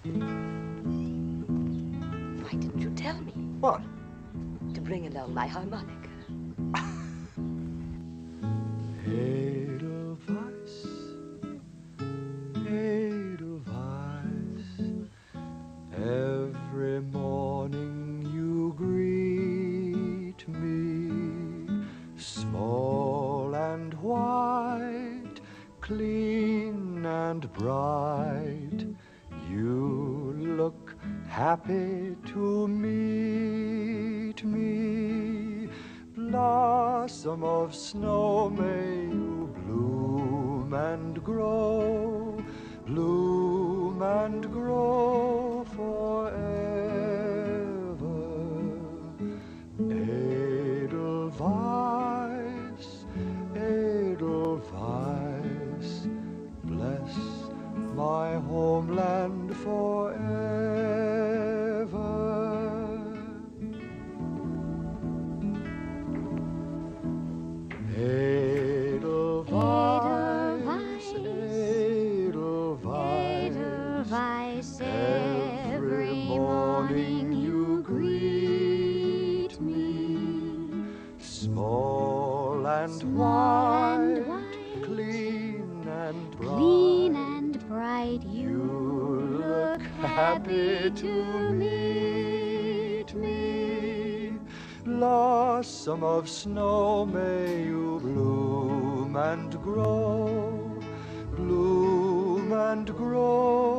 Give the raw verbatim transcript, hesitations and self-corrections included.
Why didn't you tell me? What? To bring along my harmonica. Edelweiss, Edelweiss, every morning you greet me, small and white, clean and bright, you look happy to meet me. Blossom of snow, may you bloom and grow, bloom and grow forever. Edelweiss, Edelweiss, bless my homeland forever. Edelweiss, Edelweiss, every morning you greet me, small and white, clean and bright, clean and bright, you look happy to meet me. Blossom of snow, may you bloom and grow, bloom and grow